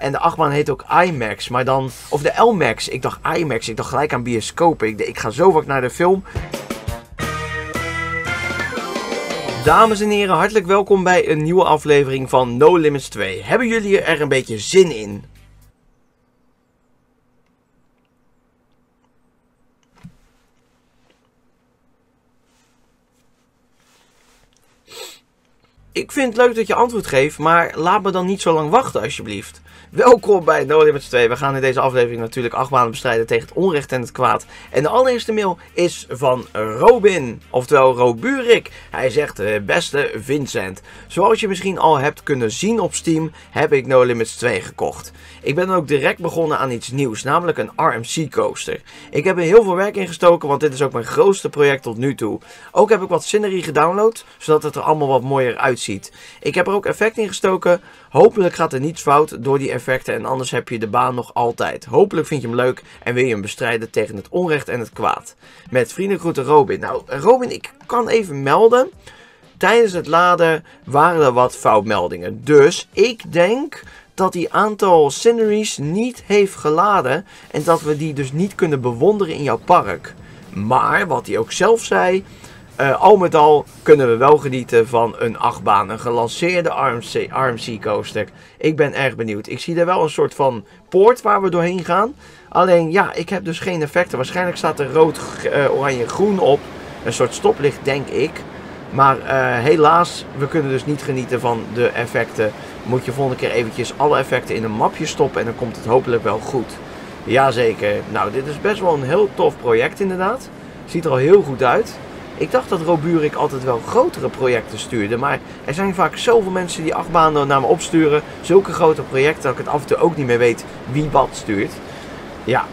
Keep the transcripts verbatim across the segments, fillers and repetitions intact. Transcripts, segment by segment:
En de achtbaan heet ook IMAX, maar dan... Of de L MAX. Ik dacht IMAX, ik dacht gelijk aan bioscopen. Ik, ik ga zo vaak naar de film. Dames en heren, hartelijk welkom bij een nieuwe aflevering van No Limits twee. Hebben jullie er een beetje zin in? Ik vind het leuk dat je antwoord geeft, maar laat me dan niet zo lang wachten alsjeblieft. Welkom bij No Limits twee. We gaan in deze aflevering natuurlijk achtbanen bestrijden tegen het onrecht en het kwaad. En de allereerste mail is van Robin, oftewel Roburik. Hij zegt, beste Vincent, zoals je misschien al hebt kunnen zien op Steam, heb ik No Limits twee gekocht. Ik ben dan ook direct begonnen aan iets nieuws, namelijk een R M C coaster. Ik heb er heel veel werk in gestoken, want dit is ook mijn grootste project tot nu toe. Ook heb ik wat scenery gedownload, zodat het er allemaal wat mooier uitziet. Ik heb er ook effecten in gestoken. Hopelijk gaat er niets fout door die effecten en anders heb je de baan nog altijd. Hopelijk vind je hem leuk en wil je hem bestrijden tegen het onrecht en het kwaad. Met vriendelijke groeten Robin. Nou Robin, ik kan even melden. Tijdens het laden waren er wat foutmeldingen. Dus ik denk dat die aantal sceneries niet heeft geladen en dat we die dus niet kunnen bewonderen in jouw park. Maar wat hij ook zelf zei, uh, al met al kunnen we wel genieten van een achtbaan, een gelanceerde R M C coaster. Ik ben erg benieuwd. Ik zie er wel een soort van poort waar we doorheen gaan. Alleen ja, ik heb dus geen effecten. Waarschijnlijk staat er rood, uh, oranje, groen op. Een soort stoplicht denk ik. Maar uh, helaas, we kunnen dus niet genieten van de effecten. Moet je volgende keer eventjes alle effecten in een mapje stoppen en dan komt het hopelijk wel goed. Jazeker. Nou, dit is best wel een heel tof project inderdaad. Ziet er al heel goed uit. Ik dacht dat Roburik altijd wel grotere projecten stuurde. Maar er zijn vaak zoveel mensen die achtbanen naar me opsturen. Zulke grote projecten dat ik het af en toe ook niet meer weet wie wat stuurt. Ja.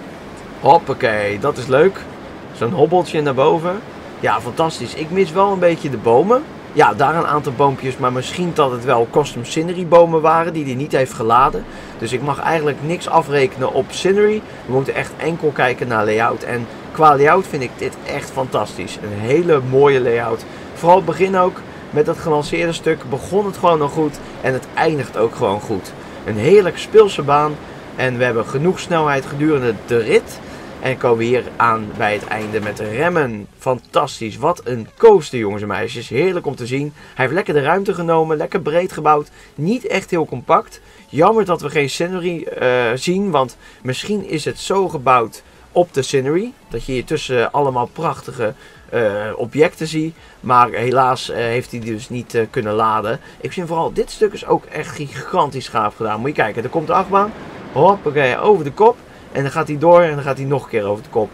Hoppakee, dat is leuk. Zo'n hobbeltje naar boven. Ja, fantastisch. Ik mis wel een beetje de bomen. Ja, daar een aantal boompjes, maar misschien dat het wel custom scenery bomen waren die hij niet heeft geladen. Dus ik mag eigenlijk niks afrekenen op scenery. We moeten echt enkel kijken naar layout. En qua layout vind ik dit echt fantastisch. Een hele mooie layout. Vooral het begin ook, met dat gelanceerde stuk, begon het gewoon nog goed en het eindigt ook gewoon goed. Een heerlijk speelse baan en we hebben genoeg snelheid gedurende de rit. En komen we hier aan bij het einde met remmen. Fantastisch. Wat een coaster jongens en meisjes. Heerlijk om te zien. Hij heeft lekker de ruimte genomen. Lekker breed gebouwd. Niet echt heel compact. Jammer dat we geen scenery uh, zien. Want misschien is het zo gebouwd op de scenery. Dat je hier tussen allemaal prachtige uh, objecten ziet. Maar helaas uh, heeft hij dus niet uh, kunnen laden. Ik vind vooral dit stuk is ook echt gigantisch gaaf gedaan. Moet je kijken. Er komt de achtbaan. Hoppakee, over de kop. En dan gaat hij door en dan gaat hij nog een keer over de kop.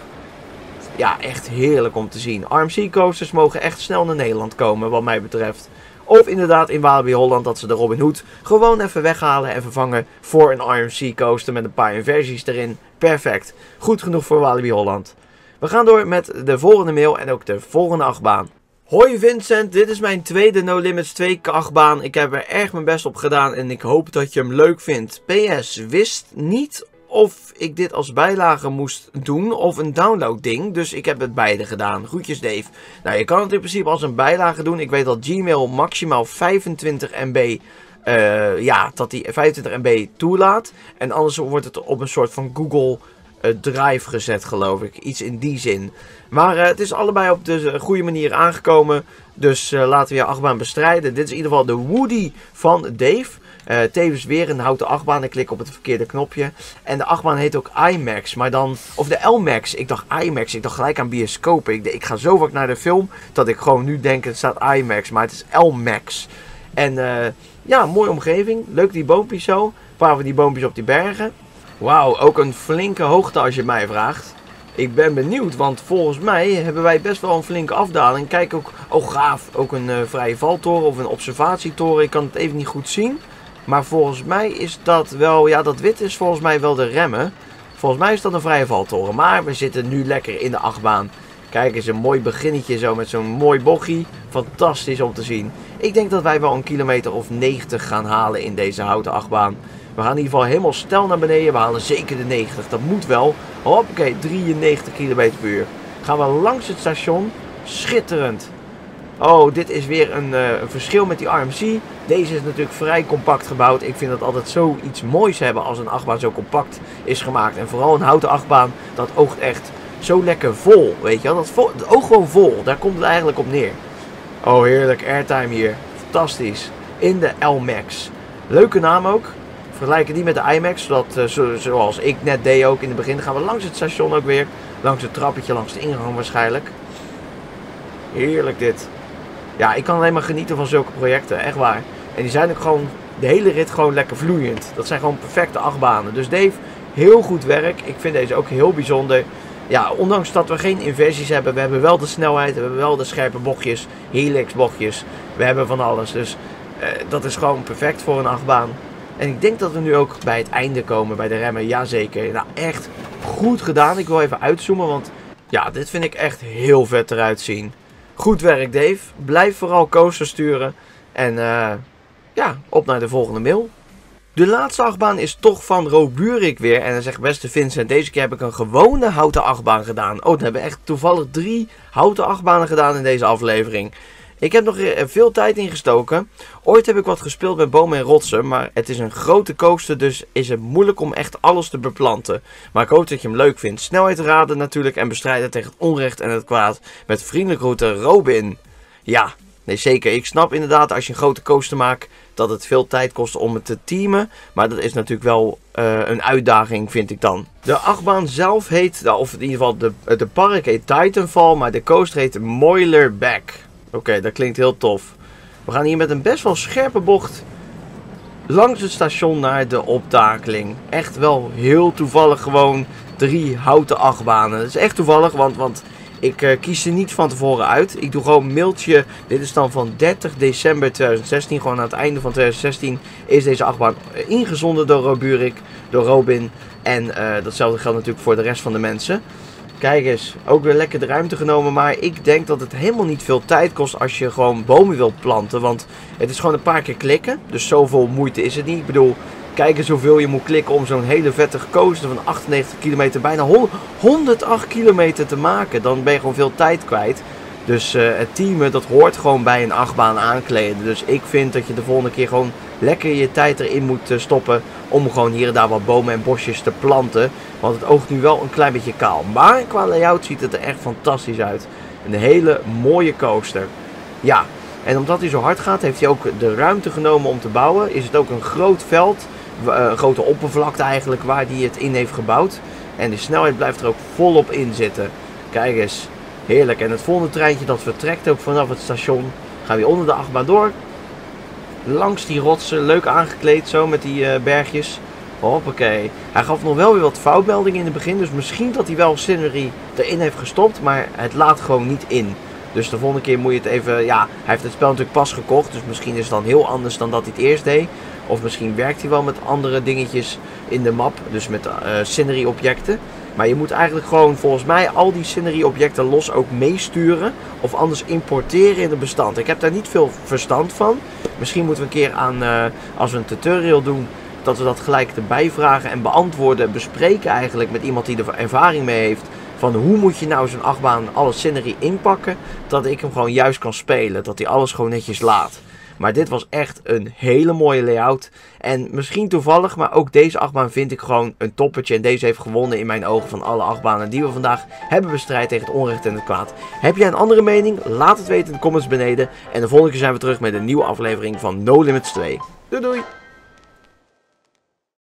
Ja, echt heerlijk om te zien. R M C coasters mogen echt snel naar Nederland komen wat mij betreft. Of inderdaad in Walibi Holland dat ze de Robin Hood gewoon even weghalen en vervangen voor een R M C coaster met een paar inversies erin. Perfect. Goed genoeg voor Walibi Holland. We gaan door met de volgende mail en ook de volgende achtbaan. Hoi Vincent, dit is mijn tweede No Limits twee achtbaan. Ik heb er erg mijn best op gedaan en ik hoop dat je hem leuk vindt. P S, wist niet of ik dit als bijlage moest doen of een download ding. Dus ik heb het beide gedaan. Groetjes Dave. Nou, je kan het in principe als een bijlage doen. Ik weet dat Gmail maximaal vijfentwintig MB, uh, ja, dat die vijfentwintig MB toelaat. En anders wordt het op een soort van Google uh, Drive gezet, geloof ik. Iets in die zin. Maar uh, het is allebei op de uh, goede manier aangekomen. Dus uh, laten we je achtbaan bestrijden. Dit is in ieder geval de Woody van Dave. Uh, tevens weer een houten achtbaan. Ik klik op het verkeerde knopje. En de achtbaan heet ook IMAX. Maar dan, of de L MAX. Ik dacht IMAX. Ik dacht gelijk aan bioscopen. Ik, ik ga zo vaak naar de film. Dat ik gewoon nu denk het staat IMAX. Maar het is L MAX. En uh, ja, mooie omgeving. Leuk die boompjes zo. Een paar van die boompjes op die bergen. Wauw, ook een flinke hoogte als je mij vraagt. Ik ben benieuwd, want volgens mij hebben wij best wel een flinke afdaling. Kijk ook, oh gaaf, ook een uh, vrije valtoren of een observatietoren. Ik kan het even niet goed zien. Maar volgens mij is dat wel, ja dat wit is volgens mij wel de remmen. Volgens mij is dat een vrije valtoren. Maar we zitten nu lekker in de achtbaan. Kijk eens, een mooi beginnetje zo met zo'n mooi bochie. Fantastisch om te zien. Ik denk dat wij wel een kilometer of negentig gaan halen in deze houten achtbaan. We gaan in ieder geval helemaal steil naar beneden. We halen zeker de negentig. Dat moet wel. Hoppakee, drieënnegentig kilometer per uur. Gaan we langs het station. Schitterend. Oh, dit is weer een, uh, een verschil met die R M C. Deze is natuurlijk vrij compact gebouwd. Ik vind het altijd zoiets moois hebben als een achtbaan zo compact is gemaakt. En vooral een houten achtbaan, dat oogt echt zo lekker vol, weet je wel. Dat, vol, het oogt gewoon vol, daar komt het eigenlijk op neer. Oh, heerlijk, airtime hier. Fantastisch. In de L Max. Leuke naam ook. Vergelijken die met de iMax, zodat, uh, zo, zoals ik net deed ook in het begin. Dan gaan we langs het station ook weer. Langs het trappetje, langs de ingang waarschijnlijk. Heerlijk dit. Ja, ik kan alleen maar genieten van zulke projecten, echt waar. En die zijn ook gewoon de hele rit gewoon lekker vloeiend. Dat zijn gewoon perfecte achtbanen. Dus Dave, heel goed werk. Ik vind deze ook heel bijzonder. Ja, ondanks dat we geen inversies hebben, we hebben wel de snelheid, we hebben wel de scherpe bochtjes, helix bochtjes. We hebben van alles. Dus uh, dat is gewoon perfect voor een achtbaan. En ik denk dat we nu ook bij het einde komen, bij de remmen. Jazeker. Nou, echt goed gedaan. Ik wil even uitzoomen, want ja, dit vind ik echt heel vet eruit zien. Goed werk, Dave. Blijf vooral coasters sturen. En uh, ja, op naar de volgende mail. De laatste achtbaan is toch van Roburik weer. En dan zegt beste Vincent, deze keer heb ik een gewone houten achtbaan gedaan. Oh, dan hebben we echt toevallig drie houten achtbanen gedaan in deze aflevering. Ik heb nog veel tijd ingestoken. Ooit heb ik wat gespeeld met bomen en rotsen, maar het is een grote coaster, dus is het moeilijk om echt alles te beplanten. Maar ik hoop dat je hem leuk vindt. Snelheid raden natuurlijk en bestrijden tegen het onrecht en het kwaad met vriendelijke groeten Robin. Ja, nee zeker. Ik snap inderdaad als je een grote coaster maakt dat het veel tijd kost om het te teamen. Maar dat is natuurlijk wel uh, een uitdaging, vind ik dan. De achtbaan zelf heet, of in ieder geval de, de park heet Titanfall, maar de coaster heet Moilerback. Oké, okay, dat klinkt heel tof. We gaan hier met een best wel scherpe bocht langs het station naar de optakeling. Echt wel heel toevallig gewoon drie houten achtbanen. Dat is echt toevallig, want, want ik uh, kies ze niet van tevoren uit. Ik doe gewoon een mailtje. Dit is dan van dertig december tweeduizend zestien. Gewoon aan het einde van tweeduizend zestien is deze achtbaan ingezonden door Roburik, door Robin. En uh, datzelfde geldt natuurlijk voor de rest van de mensen. Kijk eens, ook weer lekker de ruimte genomen, maar ik denk dat het helemaal niet veel tijd kost als je gewoon bomen wilt planten. Want het is gewoon een paar keer klikken, dus zoveel moeite is het niet. Ik bedoel, kijk eens hoeveel je moet klikken om zo'n hele vette coaster van achtennegentig kilometer, bijna honderdacht kilometer te maken. Dan ben je gewoon veel tijd kwijt. Dus uh, het teamen, dat hoort gewoon bij een achtbaan aankleden. Dus ik vind dat je de volgende keer gewoon lekker je tijd erin moet uh, stoppen om gewoon hier en daar wat bomen en bosjes te planten. Want het oogt nu wel een klein beetje kaal. Maar qua layout ziet het er echt fantastisch uit. Een hele mooie coaster. Ja, en omdat hij zo hard gaat, heeft hij ook de ruimte genomen om te bouwen. Is het ook een groot veld, een grote oppervlakte eigenlijk, waar hij het in heeft gebouwd. En de snelheid blijft er ook volop in zitten. Kijk eens, heerlijk. En het volgende treintje dat vertrekt ook vanaf het station. Gaan we onder de achtbaan door. Langs die rotsen, leuk aangekleed zo met die uh, bergjes. Hoppakee. Hij gaf nog wel weer wat foutmeldingen in het begin. Dus misschien dat hij wel Scenery erin heeft gestopt. Maar het laat gewoon niet in. Dus de volgende keer moet je het even... Ja, hij heeft het spel natuurlijk pas gekocht. Dus misschien is het dan heel anders dan dat hij het eerst deed. Of misschien werkt hij wel met andere dingetjes in de map. Dus met uh, Scenery objecten. Maar je moet eigenlijk gewoon volgens mij al die Scenery objecten los ook meesturen. Of anders importeren in het bestand. Ik heb daar niet veel verstand van. Misschien moeten we een keer aan, uh, als we een tutorial doen, dat we dat gelijk erbij vragen en beantwoorden. Bespreken eigenlijk met iemand die er ervaring mee heeft. Van hoe moet je nou zo'n achtbaan alle Scenery inpakken. Dat ik hem gewoon juist kan spelen. Dat hij alles gewoon netjes laat. Maar dit was echt een hele mooie layout. En misschien toevallig, maar ook deze achtbaan vind ik gewoon een toppertje. En deze heeft gewonnen in mijn ogen van alle achtbanen die we vandaag hebben bestrijd tegen het onrecht en het kwaad. Heb jij een andere mening? Laat het weten in de comments beneden. En de volgende keer zijn we terug met een nieuwe aflevering van No Limits twee. Doei doei!